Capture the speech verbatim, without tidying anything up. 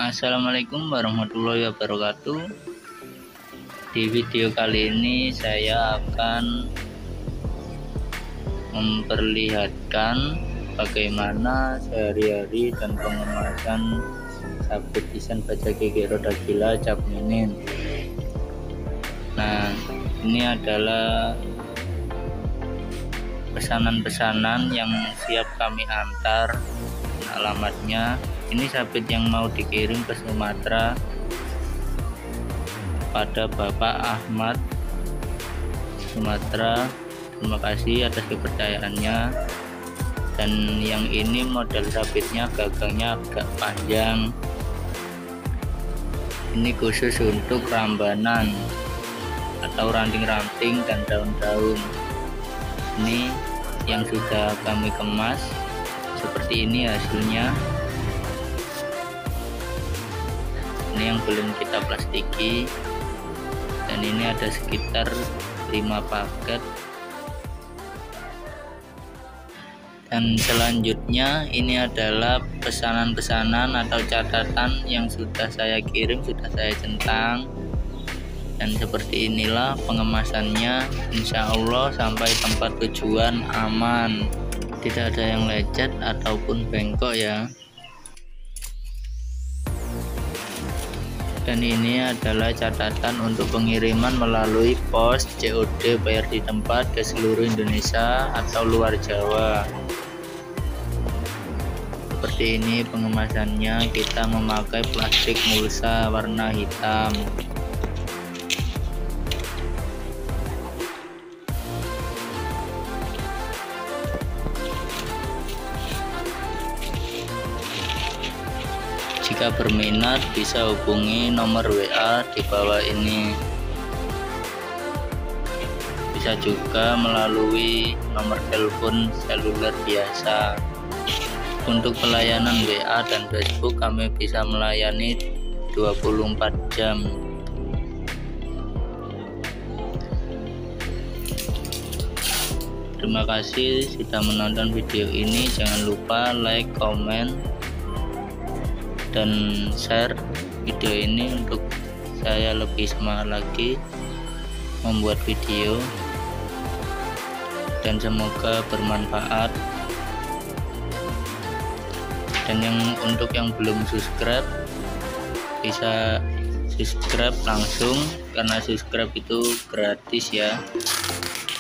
Assalamualaikum warahmatullahi wabarakatuh. Di video kali ini saya akan memperlihatkan bagaimana sehari-hari dan pengemasan sabit desain baja gigi roda gila cap minin. Nah, ini adalah pesanan-pesanan yang siap kami antar. Alamatnya ini sabit yang mau dikirim ke Sumatera pada Bapak Ahmad Sumatera. Terima kasih atas kepercayaannya. Dan yang ini model sabitnya gagangnya agak panjang, ini khusus untuk rambanan atau ranting-ranting dan daun-daun. Ini yang sudah kami kemas, seperti ini hasilnya. Ini yang belum kita plastiki, dan ini ada sekitar lima paket. Dan selanjutnya ini adalah pesanan-pesanan atau catatan yang sudah saya kirim, sudah saya centang, dan seperti inilah pengemasannya. Insya Allah sampai tempat tujuan aman, tidak ada yang lecet ataupun bengkok ya. Dan ini adalah catatan untuk pengiriman melalui pos C O D bayar di tempat ke seluruh Indonesia atau luar Jawa. Seperti ini pengemasannya, kita memakai plastik mulsa warna hitam. Jika berminat bisa hubungi nomor W A di bawah ini. Bisa juga melalui nomor telepon seluler biasa. Untuk pelayanan W A dan Facebook kami bisa melayani dua puluh empat jam. Terima kasih sudah menonton video ini. Jangan lupa like, comment, dan share video ini untuk saya lebih semangat lagi membuat video, dan semoga bermanfaat. Dan yang untuk yang belum subscribe bisa subscribe langsung, karena subscribe itu gratis ya.